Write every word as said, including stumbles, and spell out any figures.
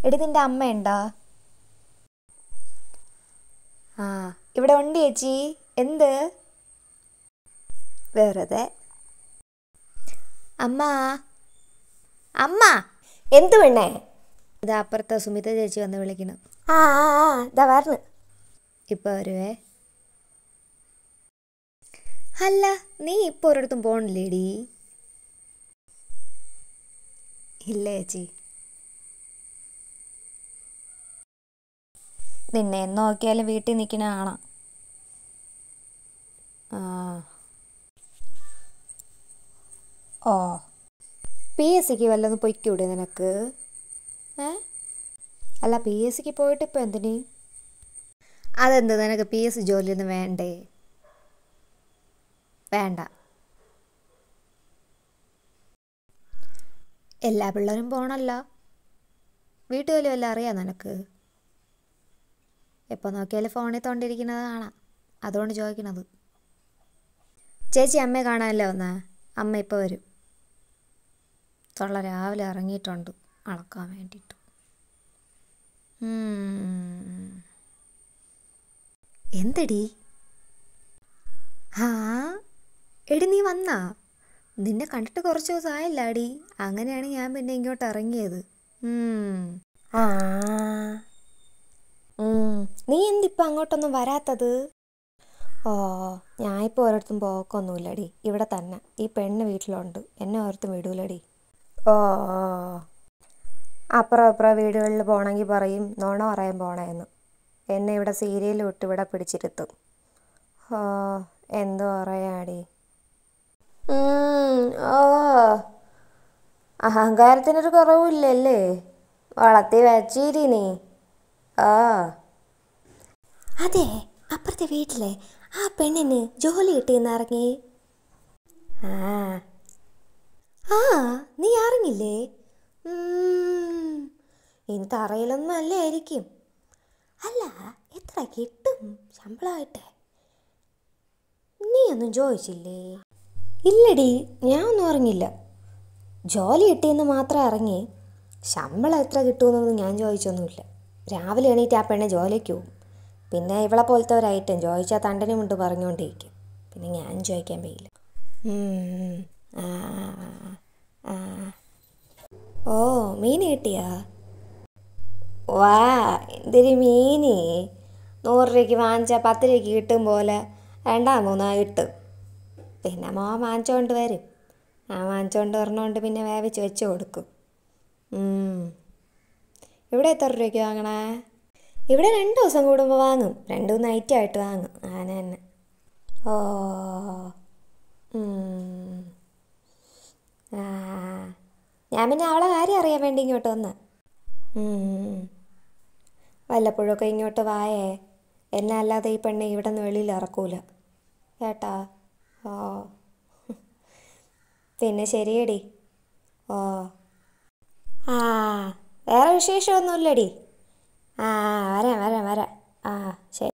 എടി നിൻ്റെ അമ്മയുണ്ടോ? ആ ഇവിടെ ഉണ്ട് ചേച്ചി. എന്ത്? വെറുതെ. അമ്മ അമ്മ എന്തു പെണ്ണേ? ഇത് അപ്പുറത്തെ സുമിത ചേച്ചി വന്ന് വിളിക്കണം. ആ ആ ആ ഇതാ വരണ്. ഇപ്പം വരുവേ. അല്ല, നീ ഇപ്പോൾ ഒരിടത്തും പോകണില്ലേടി? ഇല്ല ചേച്ചി. നിന്നെ നോക്കിയാലും വീട്ടിൽ നിൽക്കണ കാണാം. ആ ഓ പി എസ് സിക്ക് വല്ലതും പൊയ്ക്കൂടെ നിനക്ക്? ഏ അല്ല, പി എസ് സിക്ക് പോയിട്ട് ഇപ്പോൾ എന്തിന്? അതെന്ത്, നിനക്ക് പി എസ് സി ജോലിയൊന്നും വേണ്ടേ? വേണ്ട. എല്ലാ പിള്ളേരും പോകണല്ലോ. വീട്ടുജോലി വല്ലതും അറിയാം നിനക്ക്? എപ്പോൾ നോക്കിയാലും ഫോണിൽ തോണ്ടിയിരിക്കുന്നത് കാണാം, അതുകൊണ്ട് ചോദിക്കണത്. ചേച്ചി അമ്മയെ കാണാനല്ലേ വന്നേ? അമ്മ ഇപ്പോൾ വരും. തൊള്ള രാവിലെ ഇറങ്ങിയിട്ടുണ്ട് അളക്കാൻ വേണ്ടിയിട്ട്. എന്തടി? ആ എടി നീ വന്നാ? നിന്നെ കണ്ടിട്ട് കുറച്ച് ദിവസമായില്ലാടി. അങ്ങനെയാണ് ഞാൻ പിന്നെ ഇങ്ങോട്ട് ഇറങ്ങിയത്. ആ നീ എന്തിപ്പോൾ അങ്ങോട്ടൊന്നും വരാത്തത്? ഓ ഞാനിപ്പോൾ ഒരിടത്തും പോക്കൊന്നുമില്ലടി, ഇവിടെ തന്നെ. ഈ പെണ്ണ് വീട്ടിലുണ്ട്, എന്നെ ഓർത്തും വിടൂലടി. ഓ അപ്പുറം അപ്പുറം വീടുകളിൽ പോകണമെങ്കിൽ പറയും നോണ പറയാൻ പോണേന്ന്. എന്നെ ഇവിടെ സീരിയൽ വിട്ട് ഇവിടെ പിടിച്ചിരുത്തും. ഓ എന്തോ പറയാടി. ഓ അഹങ്കാരത്തിനൊരു കുറവില്ലല്ലേ? വളർത്തി വച്ചിരി നീ. ആ അതെ, അപ്പുറത്തെ വീട്ടിലെ ആ പെണ്ണിന് ജോലി കിട്ടിയെന്ന് അറിഞ്ഞേ? ആ ആ നീ അറിഞ്ഞില്ലേ? ഇനി തറയിലൊന്നും അല്ലായിരിക്കും. അല്ല, എത്ര കിട്ടും ശമ്പളമായിട്ട്? നീ ഒന്നും ചോദിച്ചില്ലേ? ഇല്ലടി, ഞാൻ ഒന്നും അറിഞ്ഞില്ല. ജോലി കിട്ടിയെന്ന് മാത്രം അറിഞ്ഞേ. ശമ്പളം എത്ര കിട്ടുമെന്നൊന്നും ഞാൻ ചോദിച്ചൊന്നുമില്ല. രാവിലെ എണീറ്റ് ആ പെണ്ണെ ജോലിക്ക് പോവും. പിന്നെ ഇവളെ പോലത്തെ ഒരൈറ്റം ചോദിച്ചാൽ തണ്ടനും കൊണ്ട് പറഞ്ഞുകൊണ്ടിരിക്കും. പിന്നെ ഞാൻ ചോദിക്കാൻ പോയില്ല. ആ ആ ഓ മീൻ കിട്ടിയാ? വാ എന്തൊരു മീൻ! നൂറ് രൂപയ്ക്ക് വാങ്ങിച്ചാൽ പത്ത് രൂപയ്ക്ക് കിട്ടും പോലെ രണ്ടാ മൂന്നാ കിട്ടും. പിന്നെ മോൻ വാങ്ങിച്ചുകൊണ്ട് വരും. ഞാൻ വാങ്ങിച്ചുകൊണ്ട് വരണോണ്ട് പിന്നെ വേവിച്ച് വെച്ച് കൊടുക്കും. ഇവിടെ എത്ര രൂപയ്ക്ക് വാങ്ങണേ? ഇവിടെ രണ്ട് ദിവസം കൂടുമ്പോൾ വാങ്ങും. രണ്ട് മൂന്ന് ഐറ്റമായിട്ട് വാങ്ങും. അങ്ങനെ തന്നെ. ഓ ആ ഞാൻ പിന്നെ അവളെ കാര്യം അറിയാൻ വേണ്ടി ഇങ്ങോട്ട് വന്ന്. വല്ലപ്പോഴൊക്കെ ഇങ്ങോട്ട് വായേ. എന്നെ അല്ലാതെ ഈ പെണ്ണെ ഇവിടെ നിന്ന് വെളിയിൽ ഇറക്കൂല കേട്ടാ. ഓ പിന്നെ ശരിയടി. ഓ ആ വേറെ വിശേഷമൊന്നുമില്ലടി. ആ വരാം വരാം വരാം. ആ ശരി.